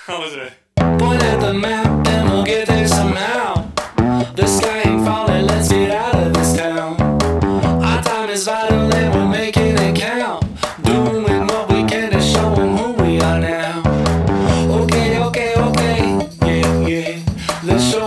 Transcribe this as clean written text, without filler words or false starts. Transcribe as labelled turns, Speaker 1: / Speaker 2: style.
Speaker 1: What was it?
Speaker 2: Point at the map, then we'll get there somehow. The sky ain't falling, let's get out of this town. Our time is vital and we're making it count. Doing what we can to show them who we are now. Okay, okay, okay, yeah, yeah. Let's show